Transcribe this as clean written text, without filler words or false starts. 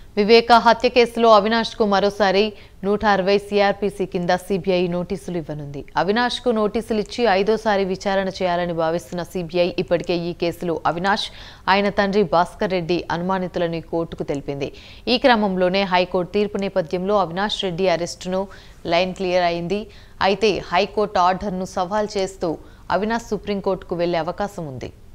వివేక హత్య కేసులో అవినాష్ కు మరోసారి 160 సిఆర్పిసి కింద సిబిఐ నోటీసులు ఇవ్వనుంది. అవినాష్ కు నోటీసులు ఇచ్చి ఐదోసారి విచారణ చేయాలని భావిస్తున్న సిబిఐ ఇప్పటికే ఈ కేసులో అవినాష్, ఆయన తండ్రి భాస్కర్ రెడ్డి అనుమానితులని కోర్టుకు తెలిపింది. ఈ క్రమంలోనే హైకోర్టు తీర్పు నేపథ్యంలో అవినాష్ రెడ్డి అరెస్టును లైన్ క్లియర్ అయింది. అయితే హైకోర్టు ఆర్డర్ను సవాల్ చేస్తూ అవినాష్ సుప్రీంకోర్టుకు వెళ్లే అవకాశం ఉంది.